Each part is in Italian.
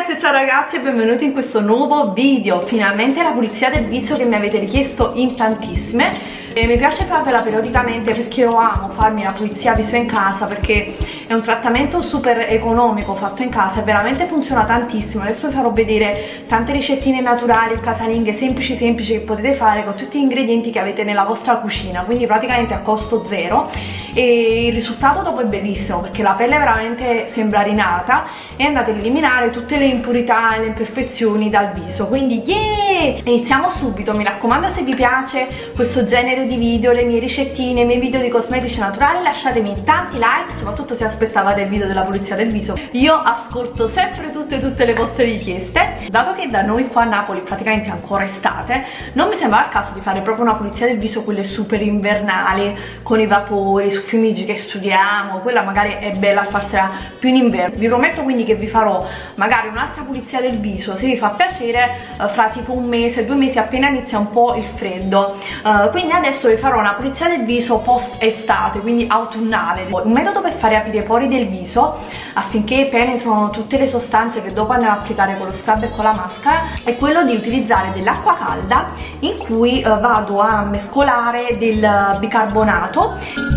ragazze, ciao ragazzi e benvenuti in questo nuovo video. Finalmente la pulizia del viso che mi avete richiesto in tantissime e mi piace farvela periodicamente perché io amo farmi la pulizia viso in casa, perché è un trattamento super economico fatto in casa e veramente funziona tantissimo. Adesso vi farò vedere tante ricettine naturali, casalinghe semplici che potete fare con tutti gli ingredienti che avete nella vostra cucina, quindi praticamente a costo zero, e il risultato dopo è bellissimo perché la pelle veramente sembra rinata e andate ad eliminare tutte le impurità e le imperfezioni dal viso. Quindi yeah! Iniziamo subito. Mi raccomando, se vi piace questo genere di video, le mie ricettine, i miei video di cosmetici naturali, lasciatemi tanti like, soprattutto se aspettavate il video della pulizia del viso. Io ascolto sempre tutte le vostre richieste. Dato che da noi qua a Napoli praticamente è ancora estate, non mi sembra il caso di fare proprio una pulizia del viso quelle super invernali con i vapori su Fiumigi che studiamo. Quella magari è bella a farsela più in inverno. Vi prometto quindi che vi farò magari un'altra pulizia del viso, se vi fa piacere, fra tipo un mese, 2 mesi, appena inizia un po' il freddo. Quindi adesso vi farò una pulizia del viso post estate, quindi autunnale. Un metodo per fare aprire i pori del viso affinché penetrino tutte le sostanze che dopo andiamo ad applicare con lo scrub e con la maschera è quello di utilizzare dell'acqua calda in cui vado a mescolare del bicarbonato.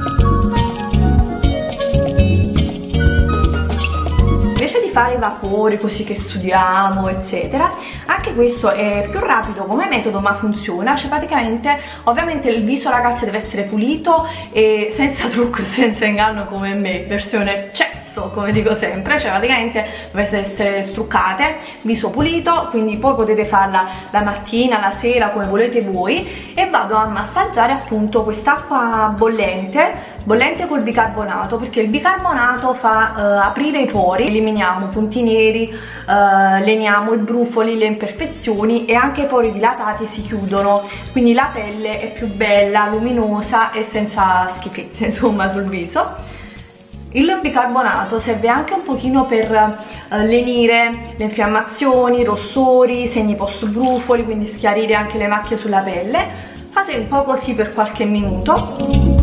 Invece di fare i vapori così che studiamo eccetera, anche questo è più rapido come metodo ma funziona. Cioè praticamente, ovviamente il viso ragazzi deve essere pulito e senza trucco e senza inganno come me, versione cesso come dico sempre. Cioè praticamente dovete essere struccate, viso pulito, quindi poi potete farla la mattina, la sera, come volete voi. E vado a massaggiare appunto quest'acqua bollente col bicarbonato, perché il bicarbonato fa aprire i pori, eliminiamo punti neri, leniamo i brufoli, le imperfezioni, e anche i pori dilatati si chiudono, quindi la pelle è più bella, luminosa e senza schifezze insomma sul viso. Il bicarbonato serve anche un pochino per lenire le infiammazioni, i rossori, i segni post brufoli, quindi schiarire anche le macchie sulla pelle. Fate un po' così per qualche minuto.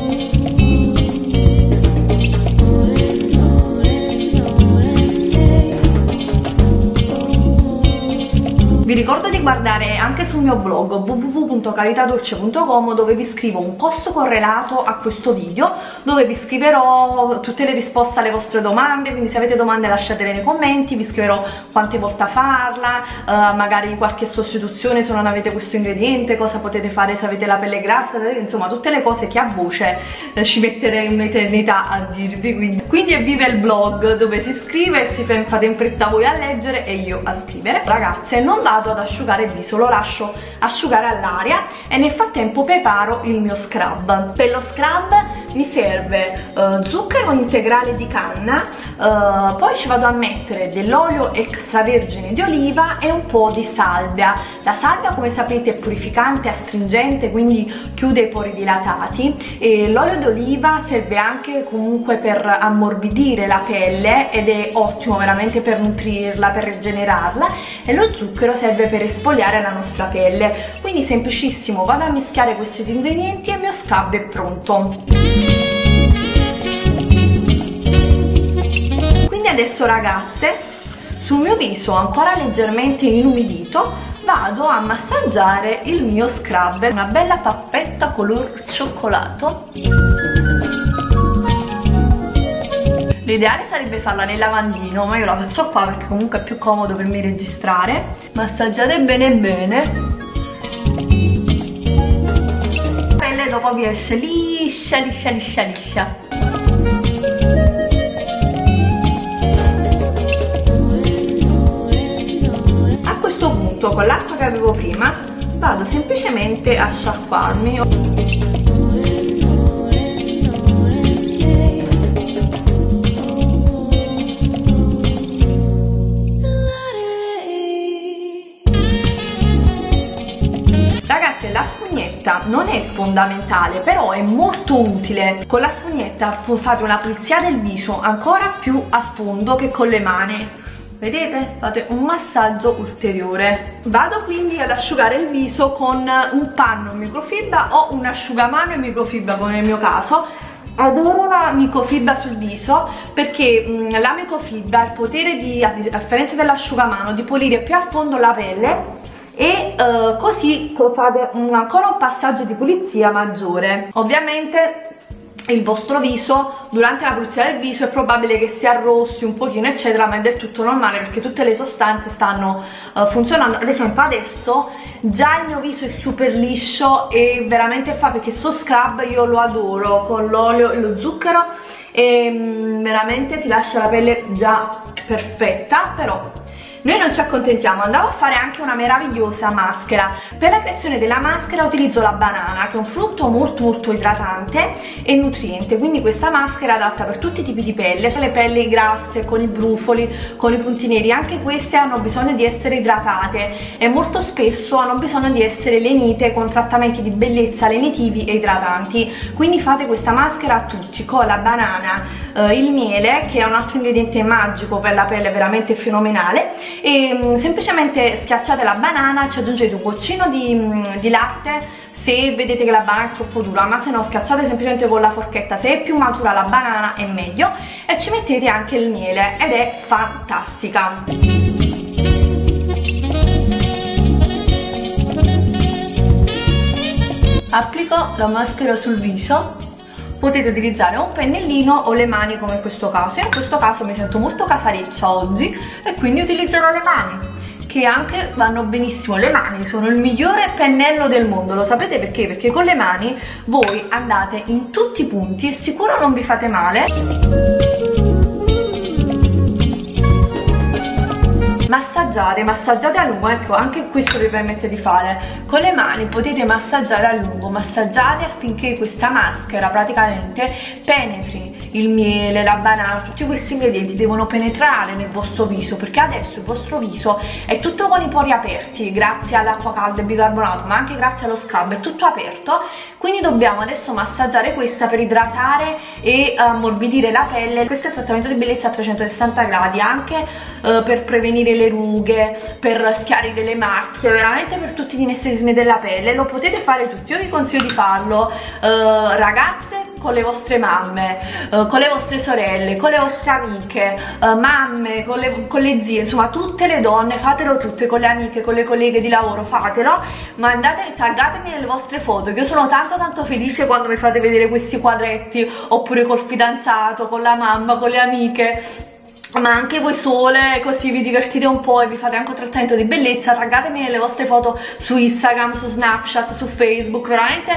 Vi ricordo di guardare anche sul mio blog www.caritadolce.com, dove vi scrivo un post correlato a questo video, dove vi scriverò tutte le risposte alle vostre domande. Quindi se avete domande lasciatele nei commenti, vi scriverò quante volte farla, magari qualche sostituzione se non avete questo ingrediente, cosa potete fare se avete la pelle grassa, insomma tutte le cose che a voce ci metterei un'eternità a dirvi. Quindi evviva il blog, dove si scrive, fate in fretta voi a leggere e io a scrivere. Ragazze, non vado ad asciugare il viso, lo lascio asciugare all'aria e nel frattempo preparo il mio scrub. Per lo scrub mi serve zucchero integrale di canna, poi ci vado a mettere dell'olio extravergine di oliva e un po' di salvia. La salvia, come sapete, è purificante, astringente, quindi chiude i pori dilatati, e l'olio di oliva serve anche comunque per ammorbidire la pelle ed è ottimo veramente per nutrirla, per rigenerarla, e lo zucchero serve per esfoliare la nostra pelle. Quindi semplicissimo, vado a mischiare questi ingredienti e il mio scrub è pronto. Quindi adesso ragazze, sul mio viso ancora leggermente inumidito vado a massaggiare il mio scrub, una bella pappetta color cioccolato. L'ideale sarebbe farla nel lavandino, ma io la faccio qua perché comunque è più comodo per me registrare. Massaggiate bene bene. La pelle dopo vi esce liscia. A questo punto, con l'acqua che avevo prima, vado semplicemente a sciacquarmi. La spugnetta non è fondamentale, però è molto utile. Con la spugnetta fate una pulizia del viso ancora più a fondo che con le mani. Vedete? Fate un massaggio ulteriore. Vado quindi ad asciugare il viso con un panno in microfibra o un asciugamano in microfibra, come nel mio caso, Adoro la microfibra sul viso perché la microfibra ha il potere di, a differenza dell'asciugamano, di pulire più a fondo la pelle e così fate ancora un passaggio di pulizia maggiore. Ovviamente il vostro viso, durante la pulizia del viso, è probabile che si arrossi un pochino eccetera, ma è del tutto normale perché tutte le sostanze stanno funzionando. Ad esempio adesso già il mio viso è super liscio e veramente fa, perché sto scrub io lo adoro, con l'olio e lo zucchero, e veramente ti lascia la pelle già perfetta. Però noi non ci accontentiamo, andavo a fare anche una meravigliosa maschera. Per la creazione della maschera utilizzo la banana, che è un frutto molto idratante e nutriente, quindi questa maschera è adatta per tutti i tipi di pelle, le pelli grasse, con i brufoli, con i punti neri. Anche queste hanno bisogno di essere idratate e molto spesso hanno bisogno di essere lenite con trattamenti di bellezza lenitivi e idratanti, quindi fate questa maschera a tutti con la banana, il miele, che è un altro ingrediente magico per la pelle veramente fenomenale, e semplicemente schiacciate la banana, ci aggiungete un goccino di latte se vedete che la banana è troppo dura, ma se no schiacciate semplicemente con la forchetta. Se è più matura la banana è meglio, e ci mettete anche il miele ed è fantastica. Applico la maschera sul viso. Potete utilizzare un pennellino o le mani come in questo caso. Io in questo caso mi sento molto casareccia oggi e quindi utilizzerò le mani, che anche vanno benissimo. Le mani sono il migliore pennello del mondo, lo sapete perché? Perché con le mani voi andate in tutti i punti e sicuro non vi fate male. Massaggiate a lungo, ecco, anche questo vi permette di fare. Con le mani potete massaggiare a lungo, massaggiate affinché questa maschera praticamente penetri il miele, la banana, tutti questi ingredienti devono penetrare nel vostro viso, perché adesso il vostro viso è tutto con i pori aperti grazie all'acqua calda e bicarbonato, ma anche grazie allo scrub è tutto aperto, quindi dobbiamo adesso massaggiare questa per idratare e ammorbidire la pelle. Questo è il trattamento di bellezza a 360 gradi, anche per prevenire le rughe, per schiarire le macchie, veramente per tutti gli inesterismi della pelle. Lo potete fare tutti, io vi consiglio di farlo, ragazze, con le vostre mamme, con le vostre sorelle, con le vostre amiche, mamme, con le zie, insomma tutte le donne, fatelo tutte, con le amiche, con le colleghe di lavoro, fatelo, mandate, taggatemi nelle vostre foto, che io sono tanto felice quando mi fate vedere questi quadretti, oppure col fidanzato, con la mamma, con le amiche, ma anche voi sole, così vi divertite un po' e vi fate anche un trattamento di bellezza. Taggatemi nelle vostre foto su Instagram, su Snapchat, su Facebook, veramente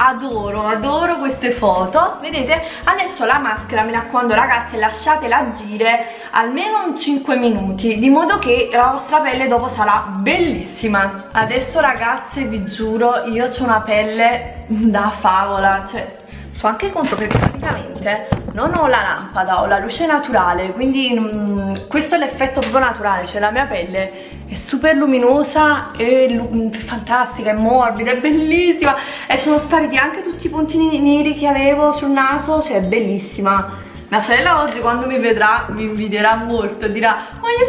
adoro queste foto. Vedete? Adesso la maschera, mi raccomando ragazze, lasciatela agire almeno un 5 minuti, di modo che la vostra pelle dopo sarà bellissima. Adesso ragazze vi giuro, io ho una pelle da favola, cioè so anche contro, perché praticamente non ho la lampada, ho la luce naturale, quindi questo è l'effetto proprio naturale, cioè la mia pelle è super luminosa, è fantastica, è morbida, è bellissima, e sono spariti anche tutti i puntini neri che avevo sul naso, cioè è bellissima. Mia sorella oggi quando mi vedrà mi invidierà molto e dirà voglio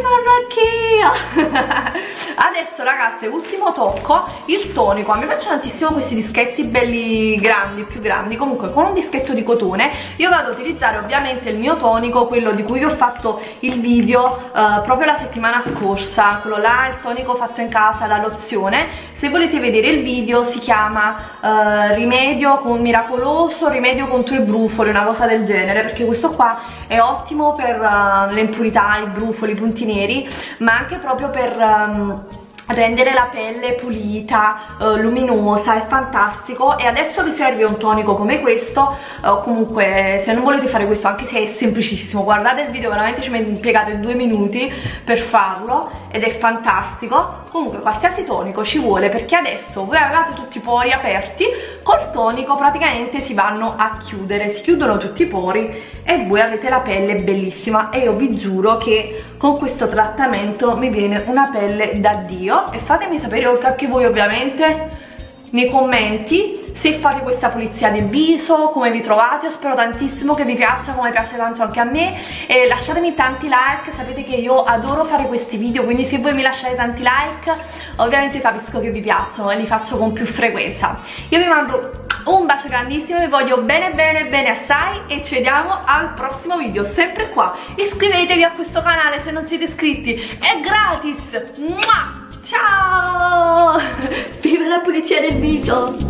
farlo anch'io. Adesso ragazze, ultimo tocco, il tonico. A me piacciono tantissimo questi dischetti belli grandi, più grandi. Comunque con un dischetto di cotone io vado ad utilizzare ovviamente il mio tonico, quello di cui vi ho fatto il video proprio la settimana scorsa, quello là, il tonico fatto in casa, la lozione. Se volete vedere il video si chiama rimedio con miracoloso, rimedio contro i brufoli, una cosa del genere, perché questo qua è ottimo per le impurità, i brufoli, i punti neri, ma anche proprio per rendere la pelle pulita, luminosa, è fantastico. E adesso vi serve un tonico come questo, comunque se non volete fare questo, anche se è semplicissimo, guardate il video, veramente ci impiegate 2 minuti per farlo ed è fantastico. Comunque qualsiasi tonico ci vuole, perché adesso voi avevate tutti i pori aperti, col tonico praticamente si vanno a chiudere, si chiudono tutti i pori e voi avete la pelle bellissima. E io vi giuro che con questo trattamento mi viene una pelle da Dio. E fatemi sapere anche voi ovviamente nei commenti se fate questa pulizia del viso, come vi trovate. Io spero tantissimo che vi piaccia, come piace tanto anche a me, e lasciatemi tanti like. Sapete che io adoro fare questi video, quindi se voi mi lasciate tanti like ovviamente capisco che vi piacciono e li faccio con più frequenza. Io vi mando Un bacio grandissimo, vi voglio bene bene bene assai e ci vediamo al prossimo video, sempre qua. Iscrivetevi a questo canale se non siete iscritti, è gratis. Mua! Ciao! Viva la pulizia del viso!